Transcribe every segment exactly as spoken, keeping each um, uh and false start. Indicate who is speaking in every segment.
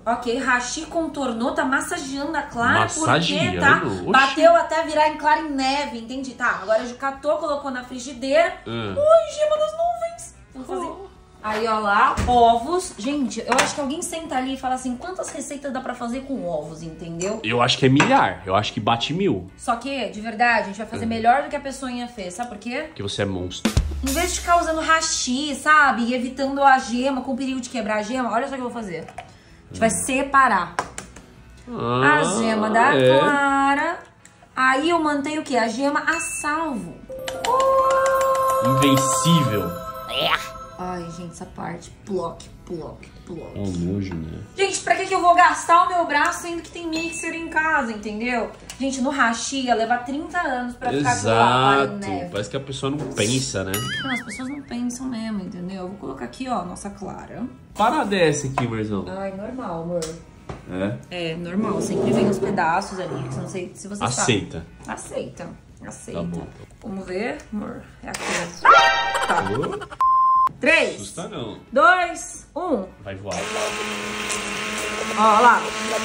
Speaker 1: Ok, Hashi contornou, tá massageando a clara.
Speaker 2: Massageando?
Speaker 1: Porque, tá?
Speaker 2: Oxi.
Speaker 1: Bateu até virar em clara em neve, entendi. Tá, agora a gente catou, colocou na frigideira.
Speaker 2: Hum.
Speaker 1: Ui, gema das nuvens. Vamos fazer... Aí, ó lá, ovos. Gente, eu acho que alguém senta ali e fala assim, quantas receitas dá pra fazer com ovos, entendeu?
Speaker 2: Eu acho que é milhar, eu acho que bate mil.
Speaker 1: Só que, de verdade, a gente vai fazer
Speaker 2: Hum.
Speaker 1: melhor do que a pessoinha fez. Sabe por quê?
Speaker 2: Porque você é monstro.
Speaker 1: Em vez de ficar usando hashi, sabe? E evitando a gema, com perigo de quebrar a gema, olha só o que eu vou fazer. A gente vai separar
Speaker 2: Ah,
Speaker 1: a gema da
Speaker 2: é.
Speaker 1: clara. Aí eu mantenho o quê? A gema a salvo. Oh!
Speaker 2: Invencível.
Speaker 1: Ai, gente, essa parte. Ploc, ploc, ploc.
Speaker 2: É um nojo, né?
Speaker 1: Gente, pra que que eu vou gastar o meu braço sendo que tem mixer em casa, entendeu? Gente, no hashi ia levar trinta anos pra ficar com a clara em
Speaker 2: Exato.
Speaker 1: neve.
Speaker 2: Parece que a pessoa não pensa, né?
Speaker 1: Não, as pessoas não pensam mesmo, entendeu? Eu vou colocar aqui, ó, nossa clara.
Speaker 2: Para dessa aqui, Marzão.
Speaker 1: Ai, normal, amor.
Speaker 2: É?
Speaker 1: É, normal. Sempre vem os pedaços ali, que eu não sei se você
Speaker 2: Aceita.
Speaker 1: sabe. Aceita. Aceita.
Speaker 2: Tá bom.
Speaker 1: Vamos ver, amor. É aqui. Tá.
Speaker 2: Ô,
Speaker 1: Três,
Speaker 2: assusta não.
Speaker 1: dois, um.
Speaker 2: Vai voar.
Speaker 1: Ó, ó lá.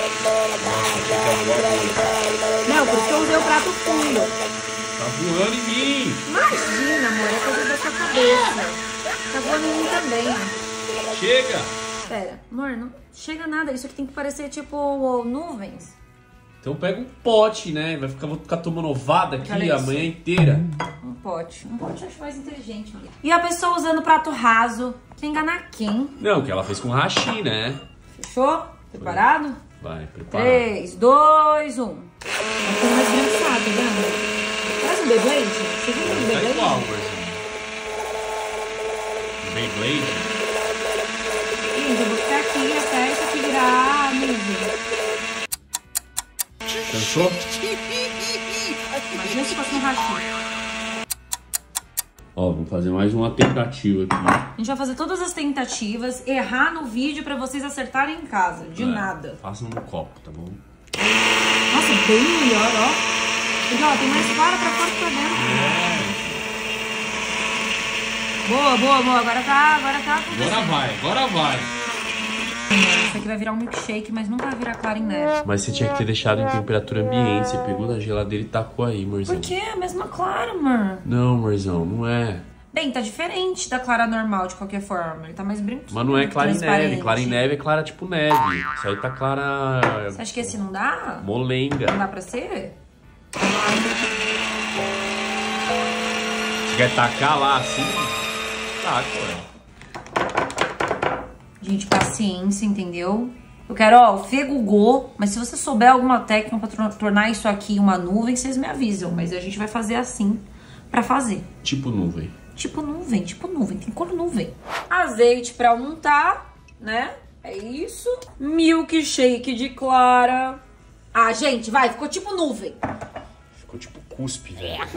Speaker 1: Não, por isso que eu usei o prato fundo.
Speaker 2: Tá voando em mim.
Speaker 1: Imagina, amor, é coisa da sua cabeça. Tá voando em mim também.
Speaker 2: Chega.
Speaker 1: Pera, amor, não chega nada. Isso aqui tem que parecer tipo nuvens.
Speaker 2: Então pega um pote, né? Vai ficar, vou ficar tomando ovada aqui
Speaker 1: Olha
Speaker 2: a
Speaker 1: isso.
Speaker 2: manhã inteira.
Speaker 1: Um pote. Um pote eu acho mais inteligente. Amiga. E a pessoa usando prato raso. Quer enganar quem?
Speaker 2: Não, que ela fez com hashi, né?
Speaker 1: Fechou? Preparado?
Speaker 2: Vai, prepara.
Speaker 1: três, dois, um. Uma coisa mais engraçada, tá vendo? Parece um Beyblade. Você viu um
Speaker 2: Tá
Speaker 1: Beyblade?
Speaker 2: igual, amorzinho. Beyblade.
Speaker 1: Gente, eu vou ficar aqui até isso aqui virar nuvem.
Speaker 2: Cansou?
Speaker 1: Imagina se fosse um hashi.
Speaker 2: Ó, vamos fazer mais uma tentativa aqui.
Speaker 1: A gente vai fazer todas as tentativas, errar no vídeo pra vocês acertarem em casa. De
Speaker 2: É,
Speaker 1: nada.
Speaker 2: Faça no copo, tá bom?
Speaker 1: Nossa, bem melhor, ó. Porque, ó, tem mais clara pra fora que pra dentro. Boa, boa, boa. Agora tá, agora tá.
Speaker 2: Agora vai, agora vai.
Speaker 1: Isso aqui vai virar um milkshake, mas nunca vai virar clara em neve.
Speaker 2: Mas você tinha que ter deixado em temperatura ambiente. Você pegou da geladeira e tacou aí, Marzão.
Speaker 1: Por quê? É a mesma clara, amor.
Speaker 2: Não, Marzão, não é.
Speaker 1: Bem, tá diferente da clara normal, de qualquer forma. Ele tá mais branquinho.
Speaker 2: Mas não é clara em neve.
Speaker 1: transparente.
Speaker 2: Clara em neve é clara tipo neve. Isso aí tá clara...
Speaker 1: Você acha que esse não dá? Não
Speaker 2: molenga.
Speaker 1: dá pra ser?
Speaker 2: Você quer tacar lá assim? Taca, ué.
Speaker 1: Gente, paciência, entendeu? Eu quero, ó, o Fê Gugô, mas se você souber alguma técnica pra tornar isso aqui uma nuvem, vocês me avisam. Mas a gente vai fazer assim pra fazer.
Speaker 2: Tipo nuvem.
Speaker 1: Tipo nuvem, tipo nuvem, tem cor nuvem. Azeite pra untar, né? É isso. Milkshake de clara. Ah, gente, vai, ficou tipo nuvem.
Speaker 2: Ficou tipo cuspe.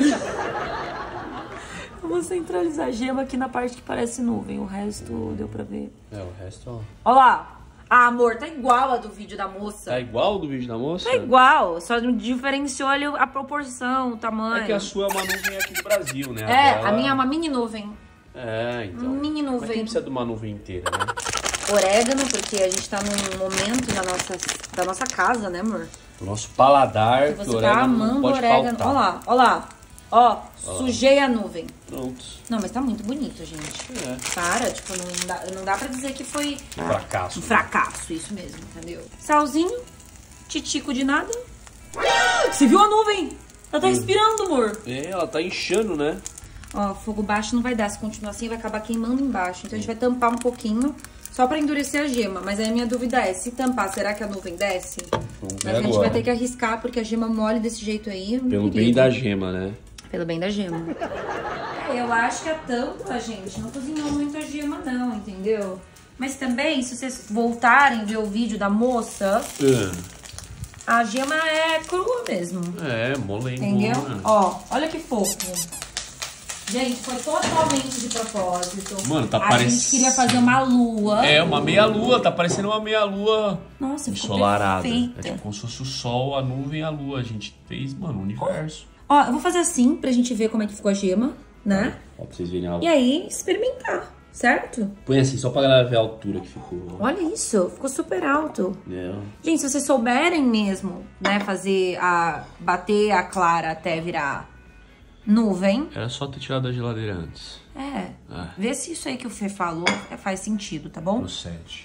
Speaker 1: Eu vou centralizar a gema aqui na parte que parece nuvem. O resto deu pra ver.
Speaker 2: É, o resto, ó.
Speaker 1: Ó lá. Ah, amor, tá igual a do vídeo da moça.
Speaker 2: Tá igual do vídeo da moça?
Speaker 1: Tá igual, só diferenciou ali a proporção, o tamanho.
Speaker 2: É que a sua é uma nuvem aqui do Brasil, né?
Speaker 1: É,
Speaker 2: dela-
Speaker 1: a minha é uma mini nuvem.
Speaker 2: É, então.
Speaker 1: Mini
Speaker 2: Mas
Speaker 1: nuvem.
Speaker 2: quem precisa de uma nuvem inteira, né?
Speaker 1: Orégano, porque a gente tá num momento da nossa, da nossa casa, né, amor?
Speaker 2: O nosso paladar,
Speaker 1: Que
Speaker 2: que
Speaker 1: você
Speaker 2: o
Speaker 1: tá
Speaker 2: orégano não
Speaker 1: amando
Speaker 2: pode
Speaker 1: orégano.
Speaker 2: faltar.
Speaker 1: Ó lá, ó lá. Ó, sujei a nuvem.
Speaker 2: Pronto.
Speaker 1: Não, mas tá muito bonito, gente.
Speaker 2: É.
Speaker 1: Para, tipo, não dá, não dá pra dizer que foi
Speaker 2: Fracasso.
Speaker 1: um fracasso, isso mesmo, entendeu? Salzinho, titico de nada. Você viu a nuvem? Ela tá respirando, amor.
Speaker 2: É, ela tá inchando, né?
Speaker 1: Ó, fogo baixo não vai dar. Se continuar assim, vai acabar queimando embaixo. Então a gente vai tampar um pouquinho, só pra endurecer a gema. Mas aí a minha dúvida é, se tampar, será que a nuvem desce?
Speaker 2: Vamos ver
Speaker 1: Mas a gente
Speaker 2: agora.
Speaker 1: vai ter que arriscar, porque a gema mole desse jeito aí... é um
Speaker 2: Pelo bem
Speaker 1: perigo.
Speaker 2: da gema, né?
Speaker 1: Pelo bem da gema. É, eu acho que a tampa, gente, não cozinhou muito a gema não, entendeu? Mas também, se vocês voltarem ver o vídeo da moça,
Speaker 2: É,
Speaker 1: a gema é crua mesmo.
Speaker 2: é molenga.
Speaker 1: Entendeu? Ó, olha que fofo. Gente, foi totalmente de propósito.
Speaker 2: Mano, tá
Speaker 1: A
Speaker 2: parecendo...
Speaker 1: gente queria fazer uma lua.
Speaker 2: É, uma meia-lua, tá parecendo uma meia-lua
Speaker 1: Nossa, ficou
Speaker 2: ensolarada.
Speaker 1: perfeita.
Speaker 2: É tipo como se fosse o sol, a nuvem e a lua. A gente fez, mano, o universo.
Speaker 1: Ó, eu vou fazer assim pra gente ver como é que ficou a gema, né?
Speaker 2: Ó, pra vocês verem a...
Speaker 1: E aí, experimentar. certo?
Speaker 2: Põe assim, só pra galera ver a altura que ficou.
Speaker 1: Olha isso, ficou super alto.
Speaker 2: É.
Speaker 1: Gente, se vocês souberem mesmo, né, fazer a... bater a clara até virar nuvem.
Speaker 2: Era só ter tirado da geladeira antes.
Speaker 1: É,
Speaker 2: Ah.
Speaker 1: vê se isso aí que o Fê falou faz sentido, tá bom?
Speaker 2: Procede.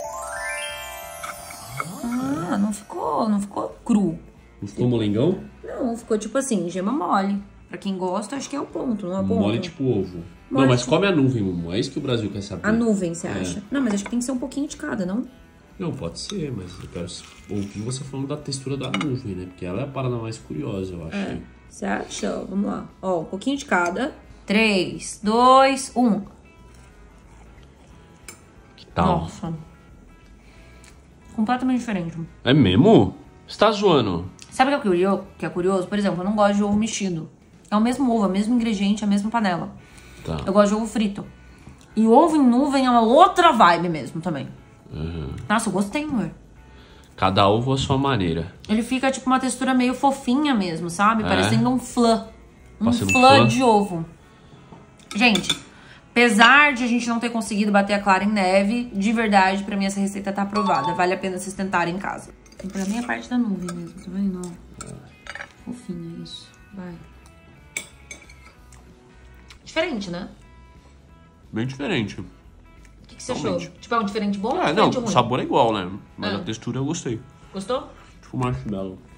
Speaker 1: Ah, não ficou, não ficou cru.
Speaker 2: Não ficou molengão?
Speaker 1: Não, ficou tipo assim, gema mole. Pra quem gosta, acho que é o ponto, não é o ponto?
Speaker 2: Mole tipo ovo.
Speaker 1: Mole
Speaker 2: não, mas
Speaker 1: tipo-
Speaker 2: come a nuvem, Mumu. É isso que o Brasil quer saber.
Speaker 1: A nuvem, você
Speaker 2: É.
Speaker 1: acha? Não, mas acho que tem que ser um pouquinho de cada, não?
Speaker 2: Não, pode ser, mas eu quero ouvir você falando da textura da nuvem, né? Porque ela é a parada mais curiosa, eu acho.
Speaker 1: É. Você acha? Vamos lá. Ó, um pouquinho de cada. Três, dois, um.
Speaker 2: Que tal?
Speaker 1: Nossa. Completamente diferente.
Speaker 2: É mesmo? Você tá zoando?
Speaker 1: Sabe o que é curioso? Que é curioso? Por exemplo, eu não gosto de ovo mexido. É o mesmo ovo, é o mesmo ingrediente, é a mesma panela.
Speaker 2: Tá.
Speaker 1: Eu gosto de ovo frito. E o ovo em nuvem é uma outra vibe mesmo também.
Speaker 2: Uhum.
Speaker 1: Nossa, eu gostei, amor.
Speaker 2: Cada ovo a sua maneira.
Speaker 1: Ele fica tipo uma textura meio fofinha mesmo, sabe?
Speaker 2: É?
Speaker 1: Parecendo um flan. Um
Speaker 2: Parecendo
Speaker 1: flan
Speaker 2: flan?
Speaker 1: de ovo. Gente, apesar de a gente não ter conseguido bater a clara em neve, de verdade, pra mim essa receita tá aprovada. Vale a pena vocês tentarem em casa. E pra mim é parte da nuvem mesmo, tá vendo? Ó. Fofinha isso. Vai. Diferente, né?
Speaker 2: Bem diferente.
Speaker 1: O que, que você
Speaker 2: Realmente.
Speaker 1: achou? Tipo, é um diferente bom ou
Speaker 2: Ah,
Speaker 1: diferente
Speaker 2: não,
Speaker 1: ruim?
Speaker 2: o sabor é igual, né? Mas
Speaker 1: Ah.
Speaker 2: a textura eu gostei.
Speaker 1: Gostou?
Speaker 2: Tipo marshmallow.